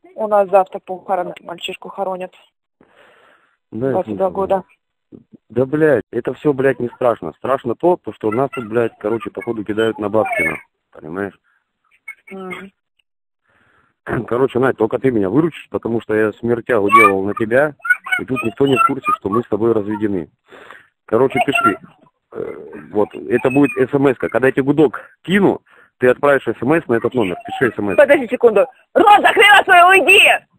У нас завтра похорон, мальчишку хоронят. Да, 22 года. да, блядь, это все, блядь, не страшно. Страшно то, что нас тут, блядь, короче, походу кидают на Бабкина. Понимаешь? Короче, Надь, только ты меня выручишь, потому что я смертягу делал на тебя, и тут никто не в курсе, что мы с тобой разведены. Короче, пиши. Вот, это будет смс-ка. Когда я тебе гудок кину, ты отправишь смс на этот номер. Пиши смс. Подожди секунду. Рот закрыла свою, уйди!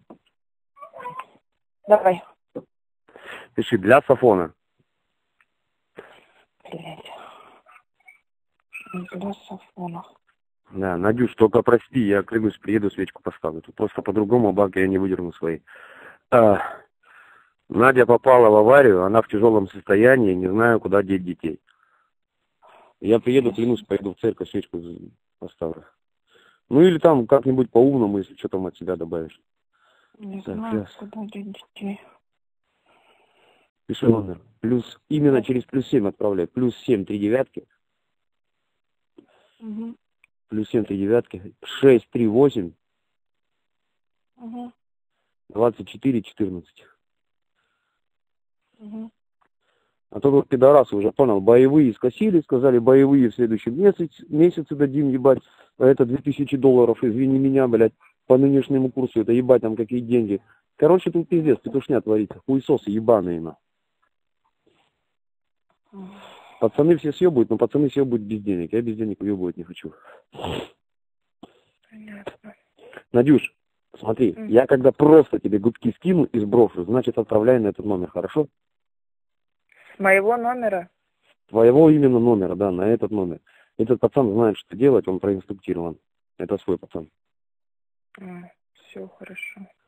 Давай. Пиши для Сафона. Блядь. Для Сафона. Да, Надюш, только прости, я клянусь, приеду, свечку поставлю. Тут просто по-другому бак я не выдерну свои. Надя попала в аварию, она в тяжелом состоянии, не знаю, куда деть детей. Я приеду, клянусь, поеду в церковь, свечку поставлю. Ну или там как-нибудь по-умному, если что там от себя добавишь. Не Так, знаю, сейчас. куда деть детей. Пиши номер. Плюс, именно через +7 отправляй. +7 3 девятки. Угу. +7 3 девятки. 6 3 8 Угу. 24 14. Угу. А то вот пидорасы уже, понял, боевые скосили, сказали, боевые в следующем месяце дадим, ебать, а это $2000, извини меня, блядь, по нынешнему курсу, это ебать там какие деньги. Короче, тут пиздец, петушня творится, хуесосы ебаные, на. Пацаны все съебывают, но пацаны съебывают без денег, я без денег уебывать не хочу. Понятно. Надюш, смотри, я когда просто тебе гудки скину и сброшу, значит отправляй на этот номер, хорошо? С моего номера? Твоего именно номера, да, на этот номер. Этот пацан знает, что делать, он проинструктирован. Это свой пацан. Все хорошо.